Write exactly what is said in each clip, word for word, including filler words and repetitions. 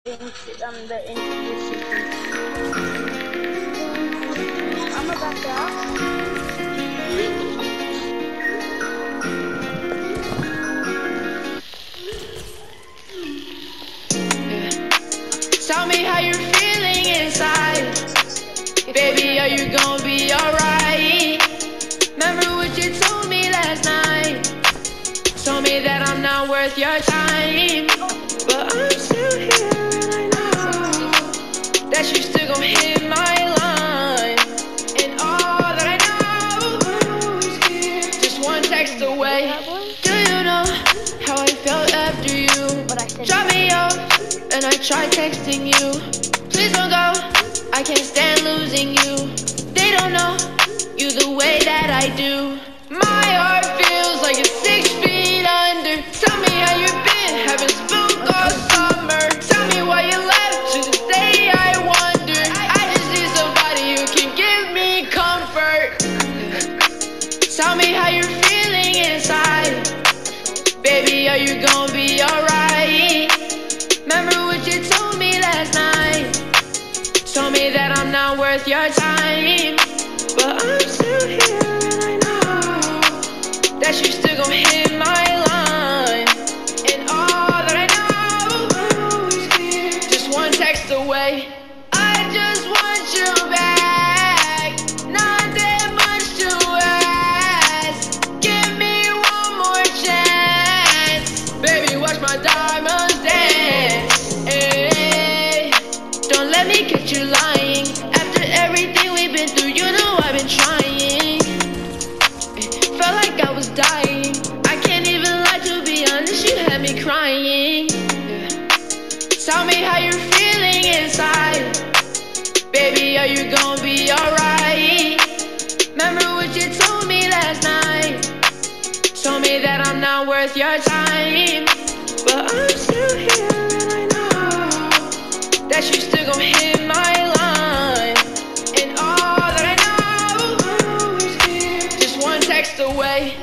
um, the interview sequence. I'm about to Tell me how you're feeling inside. Baby, are you gonna be alright? Remember what you told me last night. Told me that I'm not worth your time. But I'm still here and I know that you still gon' hit my line. And all that I know is just one text away. Do you know how I felt after you dropped me off and I tried texting you? Please don't go, I can't stand losing you. They don't know you the way that I do. My heart feels like it's six feet under. Tell me how you been, haven't spoke all summer. Tell me why you left, to this day I wonder. I just need somebody who can give me comfort. Tell me how you're feeling inside. Baby, are you gonna be alright? Remember what you told me last night. Told me that I'm not worth your time. But I'm still here and I know that you still gon' hit my line. And all that I know is just one text away. I just want you back, not that much to ask. Give me one more chance. Baby, watch my diamonds dance. Hey, don't let me catch you lying. After everything we've been through, you know I've been trying. Felt like I was dying. I can't even lie, to be honest, you had me crying. Tell me how you're feeling inside. Baby, are you gonna be alright? Remember what you told me last night. Told me that I'm not worth your time. But I'm still here and I know that you still gon' hit my line. And all that I know is just one text away.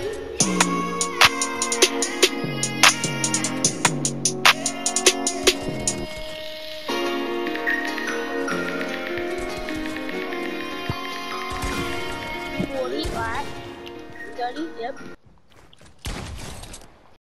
forty, right? thirty, yep.